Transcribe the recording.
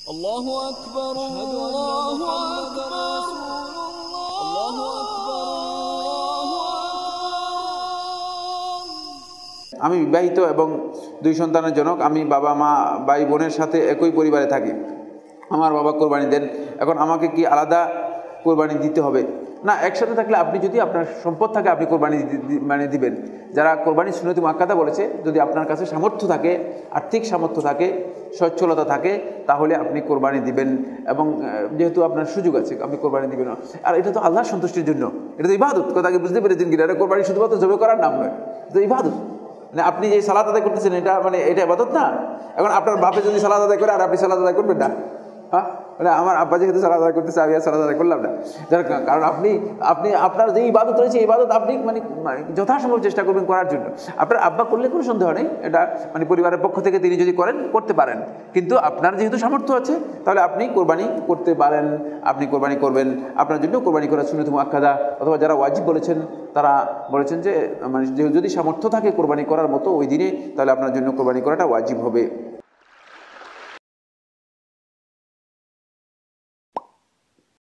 الله أكبر الله أكبر الله أكبر। আমি বিবাহিত এবং 2 সন্তানের জনক। আমি বাবা মা ভাই বোনের সাথে একই পরিবারে থাকি। আমার বাবা কোরবানি দেন, এখন আমাকে কি আলাদা কোরবানি দিতে হবে? না, একসাথে থাকলে আপনি যদি আপনার সম্পদ থাকে আপনি কোরবানি দিবেন। যারা কোরবানি সুন্নতে মুআক্কাদা বলেছে, যদি আপনার কাছে সামর্থ্য থাকে, আর্থিক সামর্থ্য থাকে, সচ্ছলতা থাকে, তাহলে আপনি কোরবানি দিবেন। এবং যেহেতু আপনার সুযোগ আছে আপনি কোরবানি দিবেন। আর এটা তো আল্লাহর সন্তুষ্টির জন্য, এটা তো ইবাদত। কথাকে বুঝতে পেরেছেন কিনা? এটা কোরবানি শুধুমাত্র জবে করার নাম নয়, এটা তো ইবাদত। মানে আপনি যে সালাত আদায় করতেছেন এটা এটা ইবাদত না? এখন আপনার বাপে যদি সালাত আদায় করে আর আপনি সালাত আদায় করবেন না, হ্যাঁ? মানে আমার আব্বা যেহেতু সালাত আদায় করতেছে আমি আর সালাত আদায় করলাম না, যার কারণ আপনি আপনার যে ইবাদত রয়েছে ইবাদত আপনি যথাসম্ভব চেষ্টা করবেন করার জন্য। আপনার আব্বা করলে কোনো সন্দেহ নেই, এটা পরিবারের পক্ষ থেকে তিনি যদি করতে পারেন, কিন্তু আপনার যেহেতু সামর্থ্য আছে তাহলে আপনি কোরবানি করতে পারেন, আপনি কোরবানি করবেন। আপনার জন্য কোরবানি করা সুন্নাত মুআক্কাদা, অথবা যারা ওয়াজিব বলেছেন তারা বলেছেন যে যদি সামর্থ্য থাকে কোরবানি করার মতো ওই দিনে, তাহলে আপনার জন্য কোরবানি করাটা ওয়াজিব হবে।